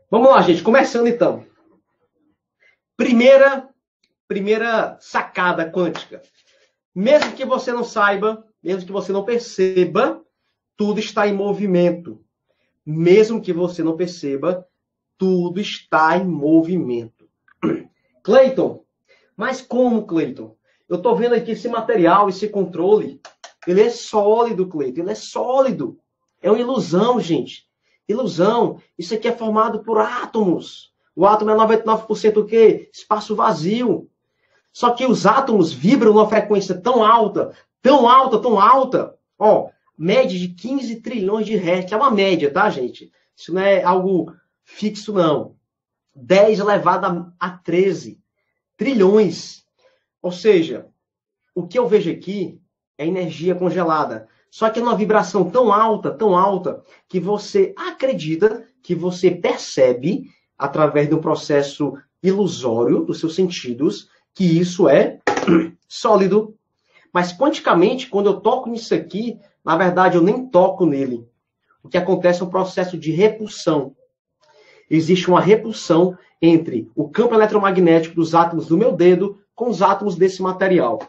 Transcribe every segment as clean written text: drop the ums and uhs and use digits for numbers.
Vamos lá, gente. Começando então. Primeira sacada quântica. Mesmo que você não saiba, mesmo que você não perceba, tudo está em movimento. Mesmo que você não perceba, tudo está em movimento. Cleiton, mas como, Cleiton? Eu estou vendo aqui esse material, esse controle. Ele é sólido, Cleiton. Ele é sólido. É uma ilusão, gente. Ilusão. Isso aqui é formado por átomos. O átomo é 99% o quê? Espaço vazio. Só que os átomos vibram numa frequência tão alta, tão alta, tão alta. Ó, média de 15 trilhões de hertz. É uma média, tá, gente? Isso não é algo fixo, não. 10 elevado a 13 trilhões. Ou seja, o que eu vejo aqui é energia congelada. Só que é uma vibração tão alta, que você acredita, que você percebe, através de um processo ilusório dos seus sentidos, que isso é sólido. Mas quanticamente, quando eu toco nisso aqui, na verdade eu nem toco nele. O que acontece é um processo de repulsão. Existe uma repulsão entre o campo eletromagnético dos átomos do meu dedo com os átomos desse material.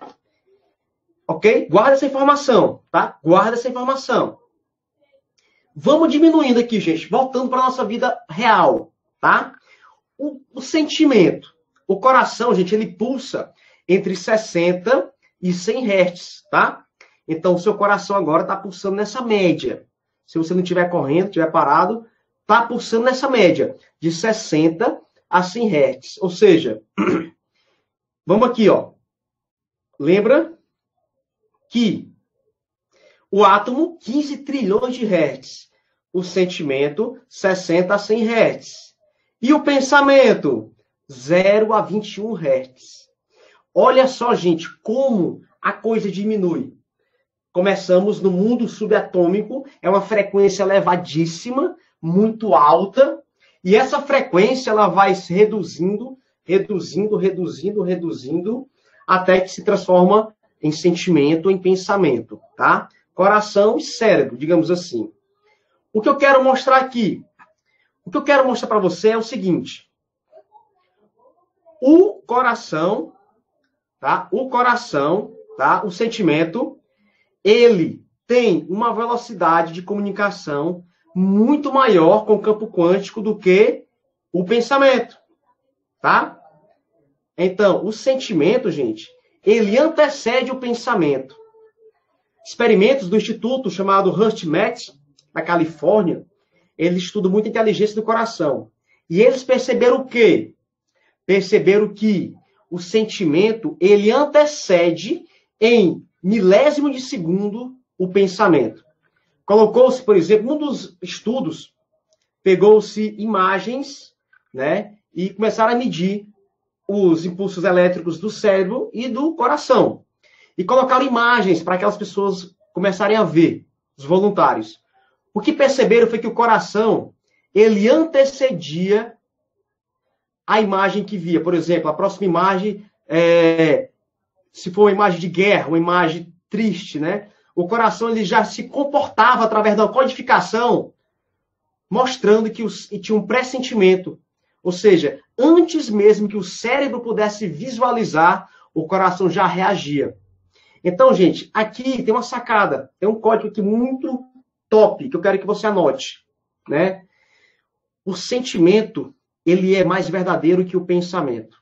Ok? Guarda essa informação, tá? Guarda essa informação. Vamos diminuindo aqui, gente. Voltando para a nossa vida real, tá? O sentimento. O coração, gente, ele pulsa entre 60 e 100 Hz, tá? Então, o seu coração agora está pulsando nessa média. Se você não estiver correndo, estiver parado, está pulsando nessa média, de 60 a 100 Hz. Ou seja, vamos aqui, ó. Lembra que o átomo, 15 trilhões de Hertz. O sentimento, 60 a 100 Hz. E o pensamento, 0 a 21 Hz. Olha só, gente, como a coisa diminui. Começamos no mundo subatômico, é uma frequência elevadíssima, muito alta, e essa frequência ela vai se reduzindo, até que se transforma em sentimento, em pensamento, tá? Coração e cérebro, digamos assim. O que eu quero mostrar aqui? O que eu quero mostrar para você é o seguinte. O coração, tá? O sentimento, ele tem uma velocidade de comunicação muito maior com o campo quântico do que o pensamento, tá? Então, o sentimento, gente, ele antecede o pensamento. Experimentos do instituto chamado HeartMath, na Califórnia, eles estudam muito a inteligência do coração. E eles perceberam o quê? Perceberam que o sentimento, ele antecede em milésimo de segundo o pensamento. Colocou-se, por exemplo, um dos estudos, pegou-se imagens, né, e começaram a medir os impulsos elétricos do cérebro e do coração. E colocaram imagens para aquelas pessoas começarem a ver, os voluntários. O que perceberam foi que o coração, ele antecedia a imagem que via. Por exemplo, a próxima imagem, se for uma imagem de guerra, uma imagem triste, né? O coração ele já se comportava através da codificação, mostrando que tinha um pressentimento. Ou seja, antes mesmo que o cérebro pudesse visualizar, o coração já reagia. Então, gente, aqui tem uma sacada, tem um código aqui muito top, que eu quero que você anote, né? O sentimento, ele é mais verdadeiro que o pensamento.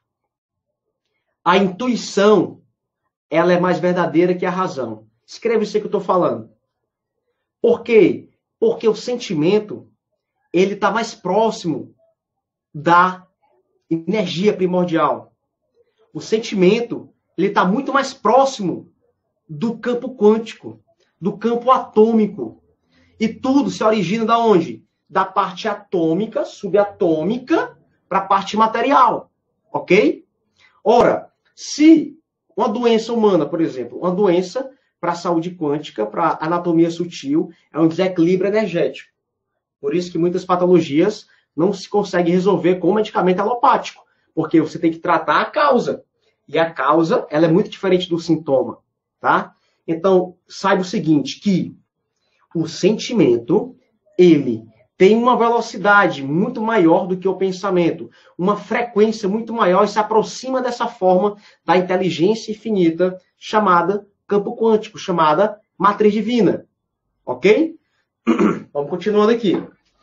A intuição, ela é mais verdadeira que a razão. Escreva isso que eu estou falando. Por quê? Porque o sentimento, ele está mais próximo da energia primordial. O sentimento, ele está muito mais próximo do campo quântico, do campo atômico. E tudo se origina da onde? Da parte atômica, subatômica, para a parte material. Ok? Ora, se uma doença humana, por exemplo, uma doença para a saúde quântica, para a anatomia sutil, é um desequilíbrio energético. Por isso que muitas patologias não se conseguem resolver com medicamento alopático, porque você tem que tratar a causa. E a causa, ela é muito diferente do sintoma, tá? Então, saiba o seguinte, que o sentimento, ele tem uma velocidade muito maior do que o pensamento, uma frequência muito maior e se aproxima dessa forma da inteligência infinita chamada campo quântico, chamada matriz divina. Ok? Vamos continuando aqui.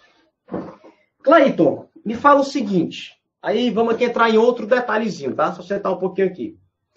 Clayton, me fala o seguinte. Aí vamos aqui entrar em outro detalhezinho, tá? Só sentar um pouquinho aqui.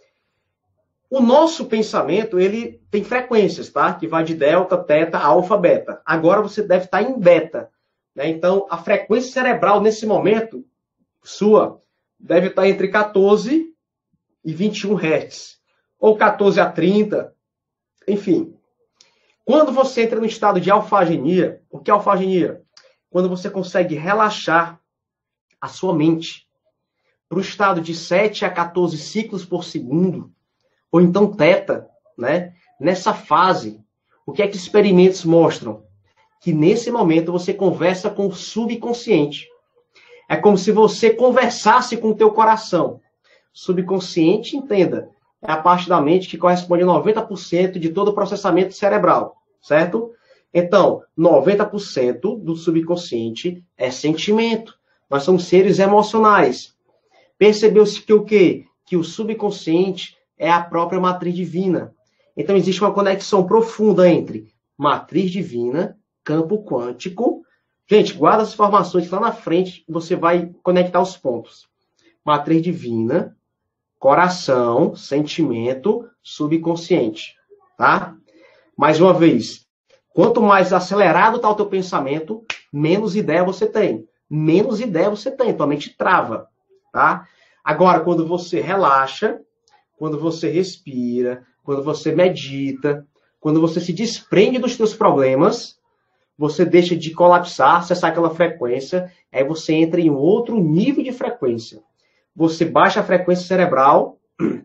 O nosso pensamento, ele tem frequências, tá? Que vai de delta, teta, alfa, beta. Agora você deve estar em beta. Né? Então, a frequência cerebral, nesse momento, sua, deve estar entre 14 e 21 Hz. Ou 14 a 30. Enfim. Quando você entra no estado de alfagenia, o que é alfagenia? Quando você consegue relaxar a sua mente para o estado de 7 a 14 ciclos por segundo, ou então teta, né? Nessa fase, o que é que experimentos mostram? Que nesse momento você conversa com o subconsciente. É como se você conversasse com o teu coração. Subconsciente, entenda, é a parte da mente que corresponde a 90% de todo o processamento cerebral, certo? Então, 90% do subconsciente é sentimento. Nós somos seres emocionais. Percebeu-se que o quê? Que o subconsciente é a própria matriz divina. Então, existe uma conexão profunda entre matriz divina, campo quântico. Gente, guarda as informações que lá na frente você vai conectar os pontos. Matriz divina, coração, sentimento, subconsciente. Tá? Mais uma vez, quanto mais acelerado está o teu pensamento, menos ideia você tem. Menos ideia você tem, tua mente trava. Tá? Agora, quando você relaxa, quando você respira, quando você medita, quando você se desprende dos teus problemas, você deixa de colapsar, acessar aquela frequência, aí você entra em outro nível de frequência. Você baixa a frequência cerebral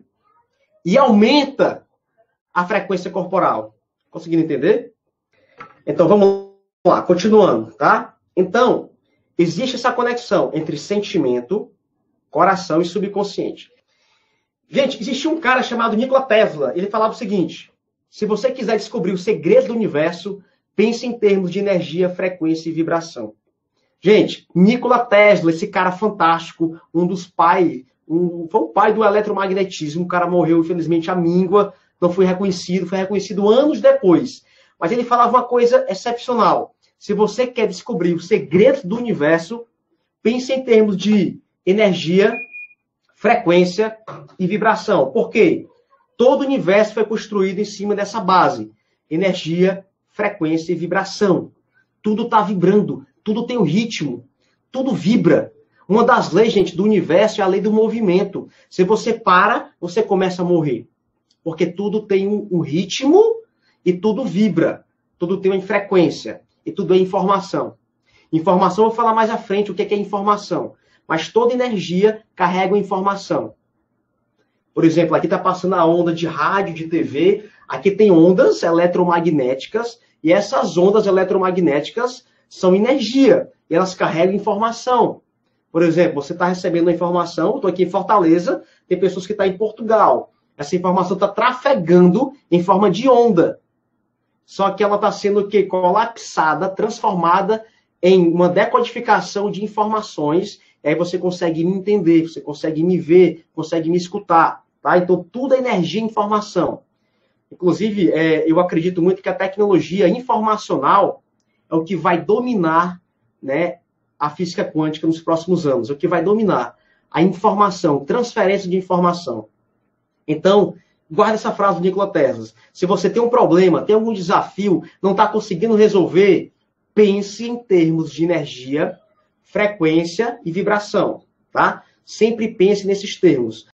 e aumenta a frequência corporal. Conseguindo entender? Então, vamos lá, continuando, tá? Então, existe essa conexão entre sentimento, coração e subconsciente. Gente, existia um cara chamado Nikola Tesla. Ele falava o seguinte: se você quiser descobrir o segredo do universo, pense em termos de energia, frequência e vibração. Gente, Nikola Tesla, esse cara fantástico, um dos pais, foi o pai do eletromagnetismo. O cara morreu, infelizmente, à míngua, não foi reconhecido anos depois. Mas ele falava uma coisa excepcional. Se você quer descobrir o segredo do universo, pense em termos de energia, frequência e vibração. Por quê? Todo o universo foi construído em cima dessa base. Energia, frequência e vibração. Tudo está vibrando, tudo tem um ritmo, tudo vibra. Uma das leis, gente, do universo é a lei do movimento. Se você para, você começa a morrer. Porque tudo tem um ritmo e tudo vibra. Tudo tem uma frequência e tudo é informação. Informação, eu vou falar mais à frente o que é informação. Mas toda energia carrega uma informação. Por exemplo, aqui está passando a onda de rádio, de TV. Aqui tem ondas eletromagnéticas. E essas ondas eletromagnéticas são energia. E elas carregam informação. Por exemplo, você está recebendo uma informação. Estou aqui em Fortaleza. Tem pessoas que estão em Portugal. Essa informação está trafegando em forma de onda. Só que ela está sendo o quê? Colapsada, transformada em uma decodificação de informações. E aí você consegue me entender, você consegue me ver, consegue me escutar. Tá? Então, tudo é energia e informação. Inclusive, eu acredito muito que a tecnologia informacional é o que vai dominar, né, a física quântica nos próximos anos. É o que vai dominar a informação, transferência de informação. Então, guarda essa frase do Nikola Tesla. Se você tem um problema, tem algum desafio, não está conseguindo resolver, pense em termos de energia, frequência e vibração, tá? Sempre pense nesses termos.